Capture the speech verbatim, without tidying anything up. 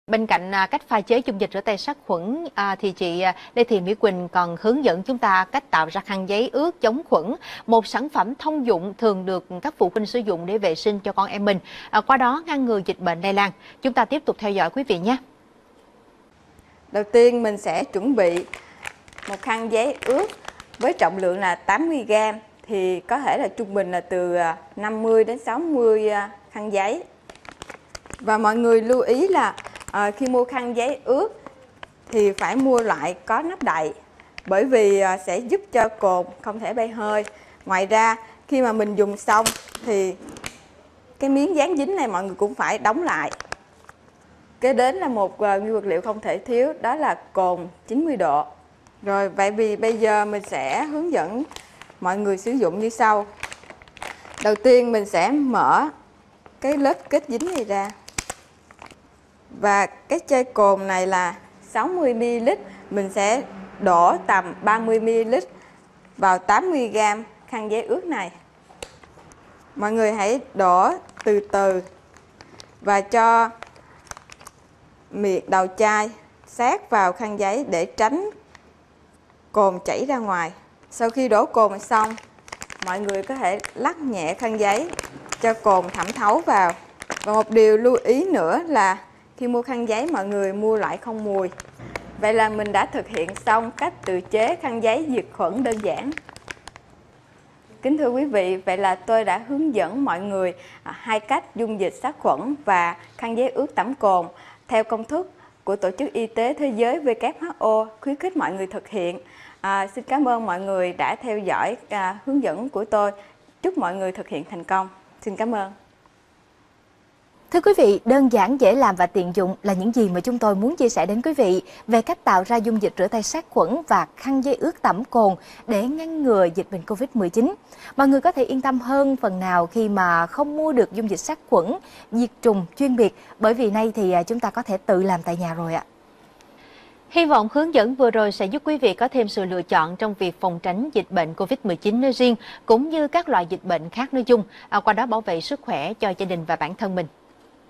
Bên cạnh à, cách pha chế dung dịch rửa tay sát khuẩn à, thì chị à, Lê Thị Mỹ Quỳnh còn hướng dẫn chúng ta cách tạo ra khăn giấy ướt chống khuẩn, một sản phẩm thông dụng thường được các phụ huynh sử dụng để vệ sinh cho con em mình, à, qua đó ngăn ngừa dịch bệnh lây lan. Chúng ta tiếp tục theo dõi quý vị nhé. Đầu tiên mình sẽ chuẩn bị một khăn giấy ướt với trọng lượng là tám mươi gam, thì có thể là trung bình là từ năm mươi đến sáu mươi khăn giấy. Và mọi người lưu ý là à, khi mua khăn giấy ướt thì phải mua loại có nắp đậy, bởi vì à, sẽ giúp cho cồn không thể bay hơi. Ngoài ra khi mà mình dùng xong thì cái miếng dán dính này mọi người cũng phải đóng lại. Kế đến là một uh, nguyên vật liệu không thể thiếu, đó là cồn chín mươi độ. Rồi vậy vì bây giờ mình sẽ hướng dẫn mọi người sử dụng như sau. Đầu tiên mình sẽ mở cái lớp kết dính này ra. Và cái chai cồn này là sáu mươi mi li lít, mình sẽ đổ tầm ba mươi mi li lít vào tám mươi gam khăn giấy ướt này. Mọi người hãy đổ từ từ và cho miệng đầu chai sát vào khăn giấy để tránh cồn chảy ra ngoài. Sau khi đổ cồn xong, mọi người có thể lắc nhẹ khăn giấy cho cồn thẩm thấu vào. Và một điều lưu ý nữa là khi mua khăn giấy mọi người mua loại không mùi. Vậy là mình đã thực hiện xong cách tự chế khăn giấy diệt khuẩn đơn giản. Kính thưa quý vị, vậy là tôi đã hướng dẫn mọi người hai cách dung dịch sát khuẩn và khăn giấy ướt tẩm cồn theo công thức của Tổ chức Y tế Thế giới W H O khuyến khích mọi người thực hiện. À, xin cảm ơn mọi người đã theo dõi à, hướng dẫn của tôi. Chúc mọi người thực hiện thành công. Xin cảm ơn. Thưa quý vị, đơn giản, dễ làm và tiện dụng là những gì mà chúng tôi muốn chia sẻ đến quý vị về cách tạo ra dung dịch rửa tay sát khuẩn và khăn giấy ướt tẩm cồn để ngăn ngừa dịch bệnh Covid mười chín. Mọi người có thể yên tâm hơn phần nào khi mà không mua được dung dịch sát khuẩn, diệt trùng chuyên biệt, bởi vì nay thì chúng ta có thể tự làm tại nhà rồi ạ. Hy vọng hướng dẫn vừa rồi sẽ giúp quý vị có thêm sự lựa chọn trong việc phòng tránh dịch bệnh Covid mười chín nói riêng, cũng như các loại dịch bệnh khác nói chung, qua đó bảo vệ sức khỏe cho gia đình và bản thân mình.